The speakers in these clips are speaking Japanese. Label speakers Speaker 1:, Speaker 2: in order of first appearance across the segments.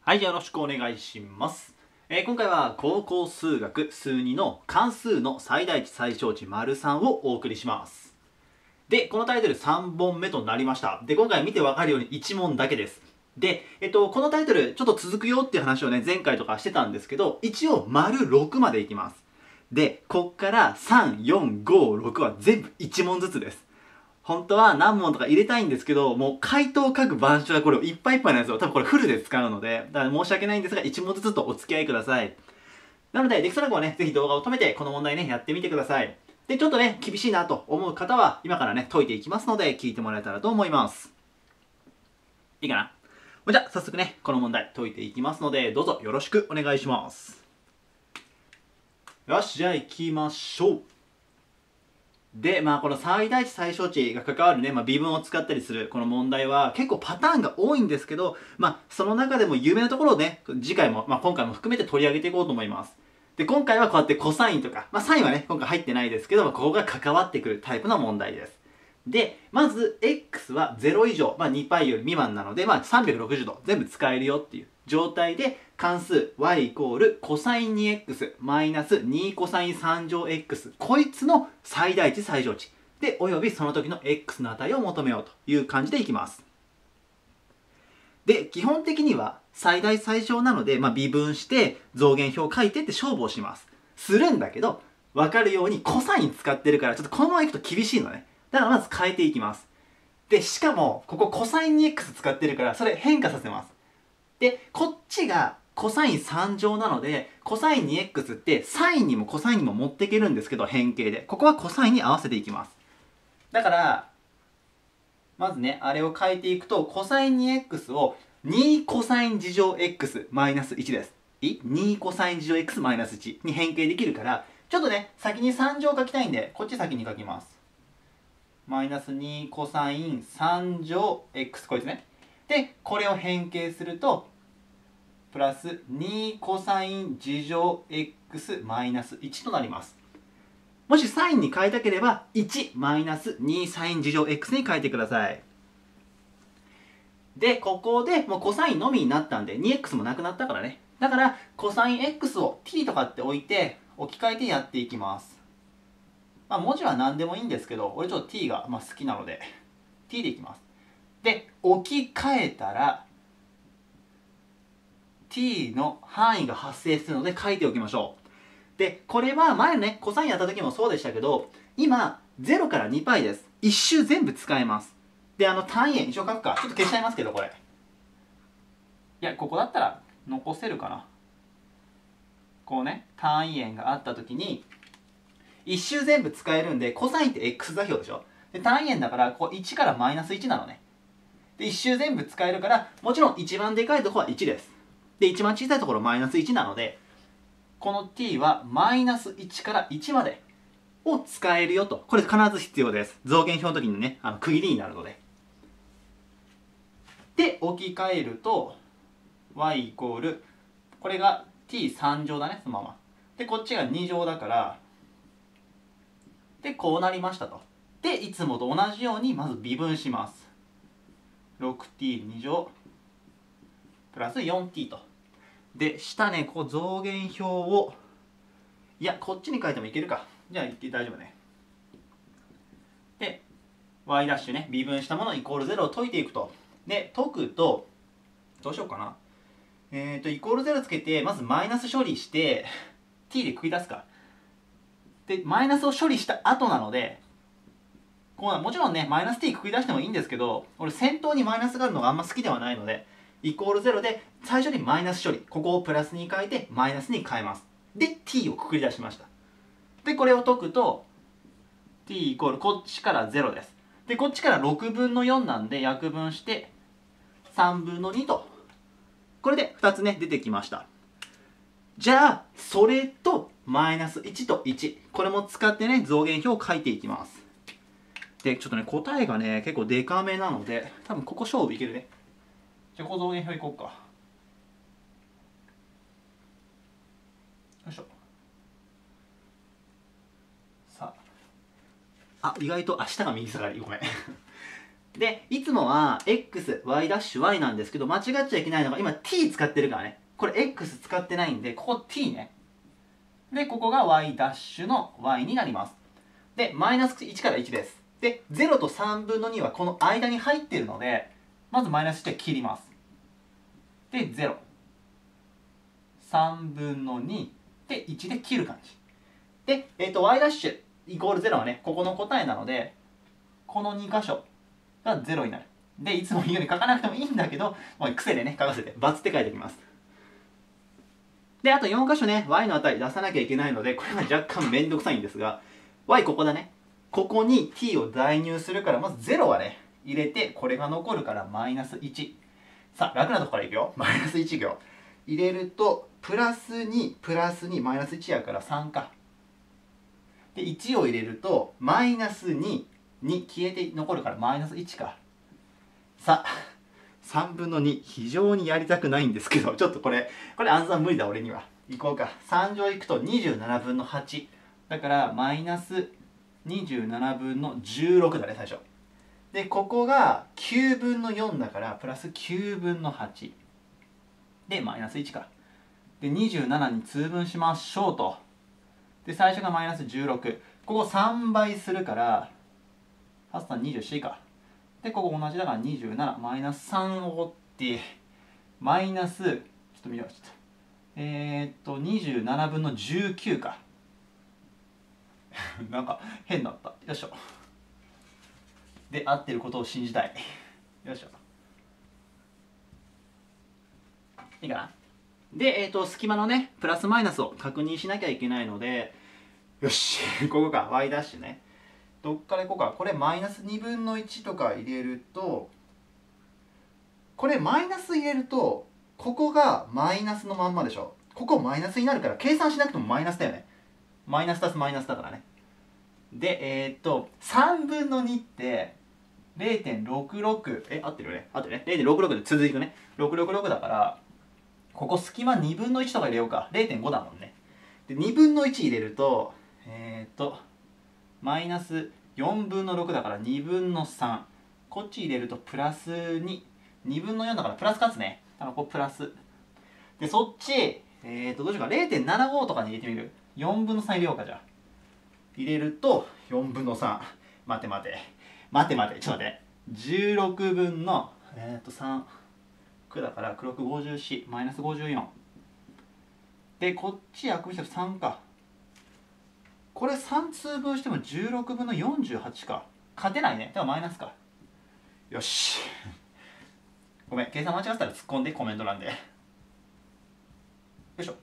Speaker 1: はい、よろしくお願いします。今回は高校数学数2の関数の最大値最小値 ③ をお送りします。で、このタイトル3本目となりました。で、今回見てわかるように1問だけです。で、このタイトルちょっと続くよっていう話をね、前回とかしてたんですけど、一応⑥までいきます。で、こっから3、4、5、6は全部1問ずつです。本当は何問とか入れたいんですけど、もう回答書く板書はこれいっぱいいっぱいなんですよ。多分これフルで使うので、だから申し訳ないんですが、1問ずつとお付き合いください。なので、できそうな子はね、ぜひ動画を止めて、この問題ね、やってみてください。で、ちょっとね、厳しいなと思う方は、今からね、解いていきますので、聞いてもらえたらと思います。いいかな？じゃあ、早速ね、この問題解いていきますので、どうぞよろしくお願いします。よし、じゃあ行きましょう。で、この最大値最小値が関わるね、微分を使ったりするこの問題は結構パターンが多いんですけど、その中でも有名なところをね、次回も、今回も含めて取り上げていこうと思います。で、今回はこうやってコサインとか、サインはね、今回入ってないですけど、ここが関わってくるタイプの問題です。で、まず、x は0以上、2π より未満なので、360度全部使えるよっていう状態で、関数 y イコールコサイン 2x マイナス2コサイン3乗 x こいつの最大値最小値でおよびその時の x の値を求めようという感じでいきます。で、基本的には最大最小なので、微分して増減表を書いてって勝負をします。するんだけど、分かるようにコサイン使ってるからちょっとこのままいくと厳しいのね。だからまず変えていきます。で、しかもここコサイン 2x 使ってるからそれ変化させます。で、こっちがコサイン3乗なので、コサイン 2x ってサインにもコサインにも持っていけるんですけど、変形で。ここはコサインに合わせていきます。だから、まずね、あれを変えていくと、コサイン 2x を2コサイン事乗 x マイナス1です。2コサイン事乗 x マイナス1に変形できるから、ちょっとね、先に3乗書きたいんで、こっち先に書きます。マイナス2コサイン3乗 x こいつね。で、これを変形すると、プラス2コサイン事乗 x マイナス1となります。もしサインに変えたければ1マイナス2サイン事乗 x に変えてください。で、ここでもうコサインのみになったんで 2x もなくなったからね。だからコサイン x を t とかって置いて置き換えてやっていきます。文字は何でもいいんですけど、俺ちょっと t が好きなので t でいきます。で、置き換えたらt の範囲が発生するので書いておきましょう。で、これは前ね、コサインやった時もそうでしたけど、今、0から 2π です。一周全部使えます。で、単位円一応書くか。ちょっと消しちゃいますけど、これ。いや、ここだったら残せるかな。こうね、単位円があった時に、一周全部使えるんで、コサインって x 座標でしょ。で、単位円だから、ここ1からマイナス1なのね。で、一周全部使えるから、もちろん一番でかいところは1です。で、一番小さいところマイナス1なので、この t はマイナス1から1までを使えるよと。これ必ず必要です。増減表の時にね、区切りになるので。で、置き換えると、y イコール、これが t3 乗だね、そのまま。で、こっちが2乗だから、で、こうなりましたと。で、いつもと同じように、まず微分します。6t2 乗、プラス 4t と。で、下ね、こう増減表を、いや、こっちに書いてもいけるか。じゃあ、大丈夫ね。で、y' ね、微分したものイコール0を解いていくと。で、解くと、どうしようかな。イコール0つけて、まずマイナス処理して、t で繰り出すか。で、マイナスを処理した後なので、もちろんね、マイナス t 繰り出してもいいんですけど、俺先頭にマイナスがあるのがあんま好きではないので、イコール0で最初にマイナス処理、ここをプラスに変えてマイナスに変えます。で、t をくくり出しました。で、これを解くと、t イコールこっちから0です。で、こっちから6分の4なんで約分して3分の2と。これで2つね、出てきました。じゃあ、それとマイナス1と1。これも使ってね、増減表を書いていきます。で、ちょっとね、答えがね、結構デカめなので、多分ここ勝負いけるね。じゃあ、ここ増減表いこうか。よいしょ。さあ。あ、意外と、下が右下がり。ごめん。 でいつもは xy' なんですけど、間違っちゃいけないのが今 t 使ってるからね。これ x 使ってないんで、ここ t ね。でここが y' の y になります。でマイナス1から1です。で0と3分の2はこの間に入っているので、まずマイナス1で切ります。で0、3分の2で1で切る感じで、y' イコール0はね、ここの答えなので、この2箇所が0になる。でいつも言うように書かなくてもいいんだけど、もう癖でね書かせて×って書いておきます。であと4箇所ね y の値出さなきゃいけないので、これは若干めんどくさいんですが、 y ここだね。ここに t を代入するから、まず0はね入れて、これが残るからマイナス1。さあ楽なとこからいくよ。マイナス1行入れるとプラス2プラス2マイナス1やから3か。で1を入れるとマイナス2に消えて残るからマイナス1か。さあ3分の2非常にやりたくないんですけど、ちょっとこれ暗算無理だ俺には。いこうか。3乗いくと27分の8だからマイナス27分の16だね最初。でここが9分の4だからプラス9分の8でマイナス1か。で27に通分しましょうと。で最初がマイナス16、ここ3倍するから8、3、24か。でここ同じだから27マイナス3を折ってマイナスちょっと見ようちょっと27分の19かなんか変だった。よいしょ。で合ってることを信じたい。よいしょ。いいかな。で隙間のねプラスマイナスを確認しなきゃいけないので、よしここか y' ね。どっからいこうか。これマイナス2分の1とか入れると、これマイナス入れるとここがマイナスのまんまでしょ。ここマイナスになるから計算しなくてもマイナスだよね。マイナス足すマイナスだからね。で3分の2って 0.66 合ってるよね。合ってるね。 0.66 で続くね。666だから、ここ隙間2分の1とか入れようか。 0.5 だもんね。で2分の1入れるとマイナス4分の6だから2分の3。こっち入れるとプラス2。2分の4だからプラス勝つね。だからここプラス。で、そっち、どうしようか。0.75 とかに入れてみる。4分の3入れようか、じゃあ。入れると4分の3。待て。ちょっと待って。16分の、3。9だから、黒く54、マイナス54。で、こっちあくびして3か。これ3通分しても16分の48か。勝てないね。ではマイナスか。よし。ごめん、計算間違ったら突っ込んで、コメント欄で。よいしょ。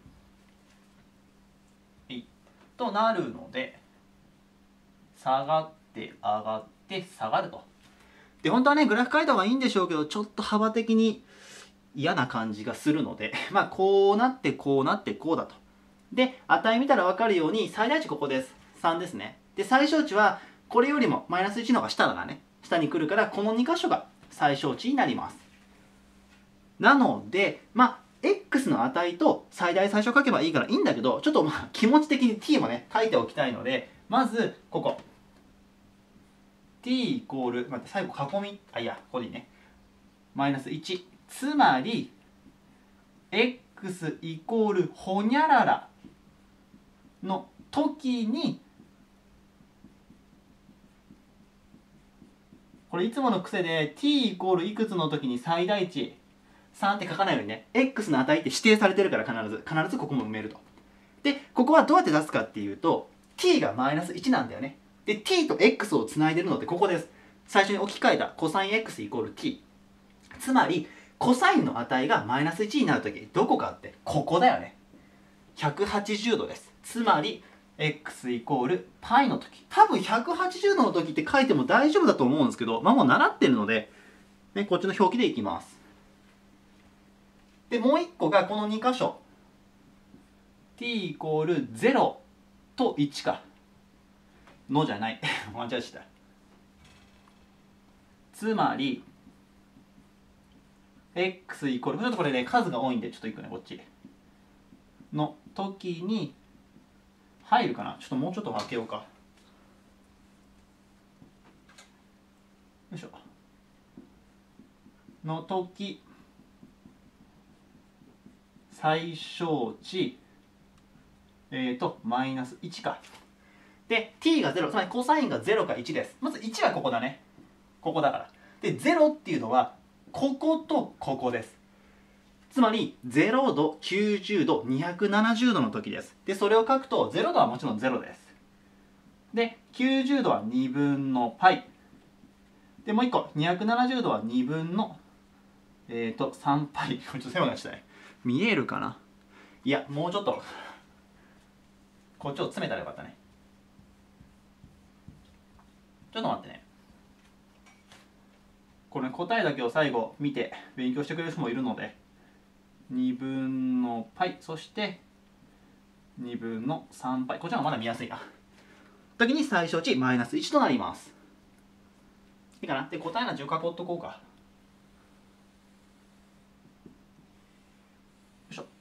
Speaker 1: となるので、下がって上がって下がると。で、本当はね、グラフ書いた方がいいんでしょうけど、ちょっと幅的に嫌な感じがするので、まあ、こうなってこうなってこうだと。で、値見たら分かるように、最大値ここです。3ですね。で、最小値は、これよりもマイナス1の方が下だからね。下に来るから、この2箇所が最小値になります。なので、まあ、x の値と最大最小書けばいいからいいんだけど、ちょっとまあ気持ち的に t もね、書いておきたいので、まず、ここ。t イコール、待って、最後囲み、いや、ここでいいね。マイナス1。つまり、x イコールほにゃららの時に、これいつもの癖で t イコールいくつの時に最大値3って書かないようにね、x の値って指定されてるから必ずここも埋めると。で、ここはどうやって出すかっていうと、t がマイナス1なんだよね。で、t と x をつないでるのってここです。最初に置き換えたコサイン x イコール t。つまり、コサインの値がマイナス1になるとき、どこかってここだよね。180度です。つまり、x イコール π の時。多分180度の時って書いても大丈夫だと思うんですけど、まあもう習ってるので、ね、こっちの表記でいきます。で、もう一個がこの2箇所。t イコール0と1か。のじゃない。間違えちゃった。つまり、x イコール、ちょっとこれね、数が多いんで、ちょっといくね、こっち。の時に、入るかな。ちょっともうちょっと開けようか。よいしょ。 の時最小値マイナス1か。で t が0、つまりコサインが0か1です。まず1はここだね、ここだから。で0っていうのはこことここです。つまり0度、90度、270度の時です。でそれを書くと0度はもちろん0です。で90度は2分の π でもう1個270度は2分の3π ちょっと狭くしたい。見えるかな。いやもうちょっとこっちを詰めたらよかったね。ちょっと待ってね。これ答えだけを最後見て勉強してくれる人もいるので、2分の π そして2分の 3π、 こっちはまだ見やすいな。時に最小値マイナス1となります。いいかな。で答えの順囲っとこうか。よいしょよ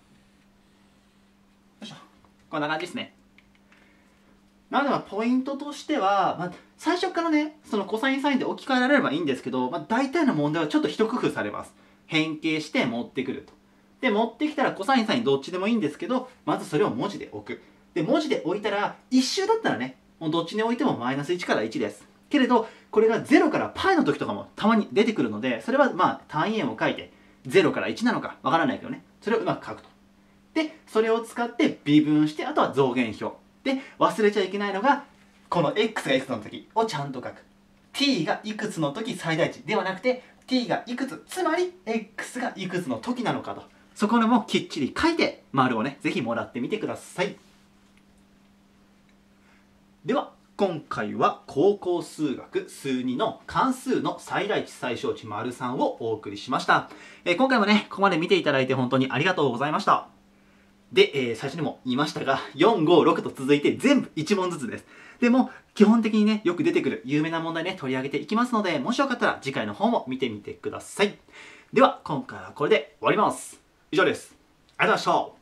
Speaker 1: いしょ、こんな感じですね。なのでポイントとしては、最初からねそのコサインサインで置き換えられればいいんですけど、大体の問題はちょっと一工夫されます。変形して持ってくると。で持ってきたらコサインサインどっちでもいいんですけど、まずそれを文字で置く。で文字で置いたら一周だったらねもうどっちに置いてもマイナス1から1です。けれどこれが0からπの時とかもたまに出てくるので、それは単位円を書いて0から1なのかわからないけどね、それをうまく書くと。でそれを使って微分して、あとは増減表で忘れちゃいけないのがこの x がいくつの時をちゃんと書く。 t がいくつの時最大値ではなくて t がいくつ、つまり x がいくつの時なのかと、そこのもきっちり書いて丸をねぜひもらってみてください。では今回は高校数学数2の関数の最大値最小値 ③ をお送りしました。今回もねここまで見ていただいて本当にありがとうございました。で、最初にも言いましたが4、5、6と続いて全部1問ずつです。でも基本的にねよく出てくる有名な問題ね取り上げていきますので、もしよかったら次回の方も見てみてください。では今回はこれで終わります。以上です。ありがとうございました。